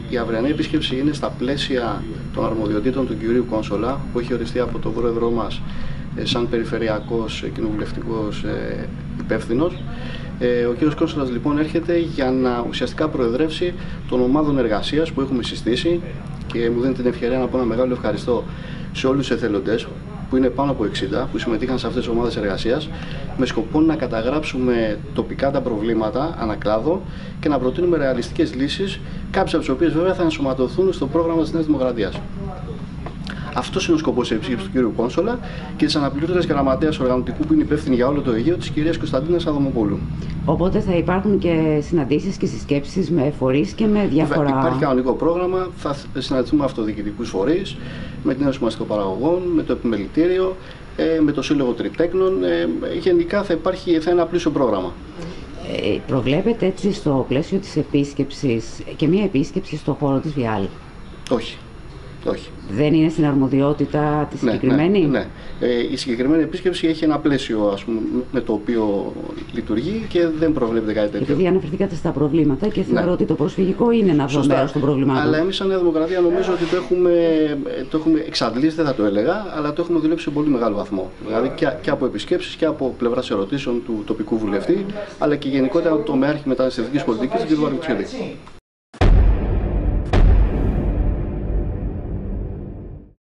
Η αυριανή επίσκεψη είναι στα πλαίσια των αρμοδιοτήτων του κυρίου Κόνσολα, που έχει οριστεί από τον πρόεδρό μας σαν περιφερειακός κοινοβουλευτικός υπεύθυνος. Ο κύριος Κόνσολας λοιπόν έρχεται για να ουσιαστικά προεδρεύσει των ομάδων εργασίας που έχουμε συστήσει, και μου δίνει την ευκαιρία να πω ένα μεγάλο ευχαριστώ σε όλους τους εθελοντές, που είναι πάνω από 60, που συμμετείχαν σε αυτές τις ομάδες εργασίας, με σκοπό να καταγράψουμε τοπικά τα προβλήματα ανακλάδο και να προτείνουμε ρεαλιστικές λύσεις, κάποιες από τις οποίες βέβαια θα ενσωματωθούν στο πρόγραμμα της Νέας Δημοκρατίας. Αυτός είναι ο σκοπός της επίσκεψης του κ. Κόνσολα και της αναπληρώτριας γραμματέας οργανωτικού που είναι υπεύθυνη για όλο το Αιγαίο, της κυρίας Κωνσταντίνας Αδαμοπούλου. Οπότε θα υπάρχουν και συναντήσεις και συσκέψεις με φορείς και με διάφορα. Υπάρχει κανονικό πρόγραμμα, θα συναντηθούμε με αυτοδιοικητικούς φορείς, με την Ένωση Μαστικών Παραγωγών, με το Επιμελητήριο, με το Σύλλογο Τριτέκνων. Γενικά θα είναι ένα πλούσιο πρόγραμμα. Προβλέπετε έτσι στο πλαίσιο της επίσκεψης και μία επίσκεψη στο χώρο της Βιάλ? Όχι. Όχι. Δεν είναι στην αρμοδιότητα τη συγκεκριμένη? Ναι. Η συγκεκριμένη επίσκεψη έχει ένα πλαίσιο, ας πούμε, με το οποίο λειτουργεί και δεν προβλέπεται κάτι τέτοιο. Επειδή αναφερθήκατε στα προβλήματα και θεωρώ ότι το προσφυγικό είναι ένα μέρος των προβλημάτων. Αλλά εμείς σαν Νέα Δημοκρατία νομίζω ότι το έχουμε εξαντλήσει, δεν θα το έλεγα, αλλά το έχουμε δουλέψει σε πολύ μεγάλο βαθμό. Δηλαδή και από επισκέψεις και από πλευράς ερωτήσεων του τοπικού βουλευτή, αλλά και γενικότερα από το τομέα μεταναστευτικής πολιτικής του κ. Βαρουτσιώτη.